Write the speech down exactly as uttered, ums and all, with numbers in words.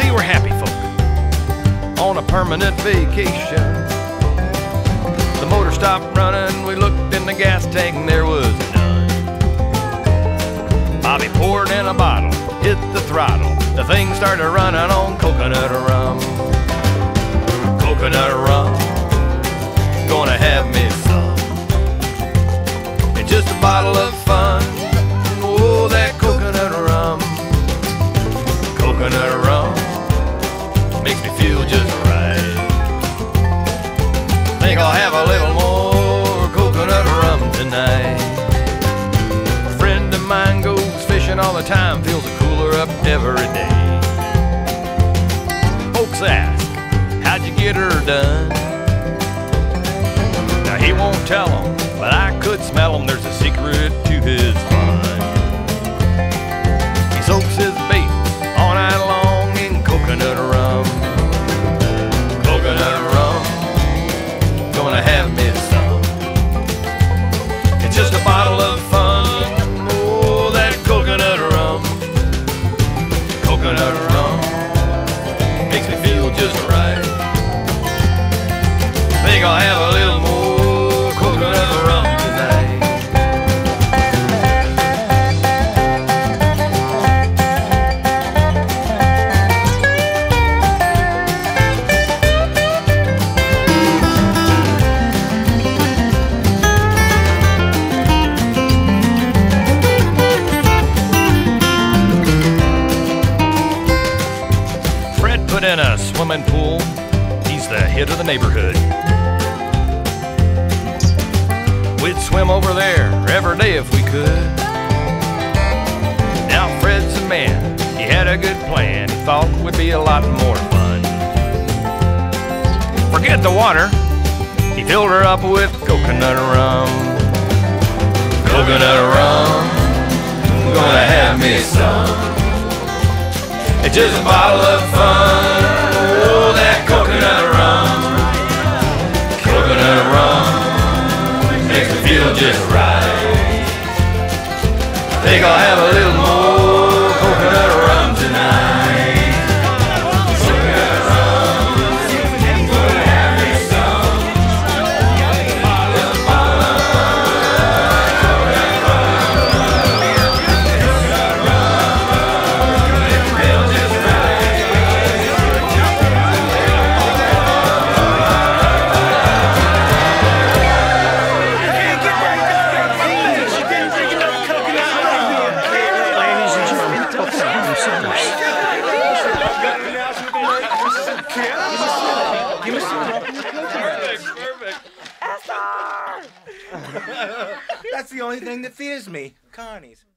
see, we're happy folk on a permanent vacation. The motor stopped running, we looked in the gas tank and there was none. Bobby poured in a bottle, hit the throttle. The thing started running on coconut rum. Coconut rum, gonna have me some. It's just a bottle of fun. Oh, that coconut rum. Coconut rum makes me feel just right. Think I'll have a little more coconut rum tonight. A friend of mine goes fishing all the time, fills a cooler up every day. Folks ask, how'd you get her done? Now he won't tell them, but I could smell them. There's a secret to his fun. He soaks his bait all night long in coconut rum. Coconut rum, gonna have me some. It's just a bottle of fun. Oh, that coconut rum. Coconut rum makes me feel just right. Think I'll have a little more coconut rum tonight. Fred put in a swimming pool. He's the hit of the neighborhood. We'd swim over there every day if we could. Now Fred's a man, he had a good plan. He thought would be a lot more fun. Forget the water, he filled her up with coconut rum. Coconut rum, gonna have me some. It's just a bottle of fun. Oh, that coconut rum. Coconut rum makes me feel just right. Think I'll have a little more coconut rum tonight. Coconut rum, gonna have me some. Bottle of fun. Coconut rum. Coconut rum makes me feel just right. That's the only thing that fears me. Carnies.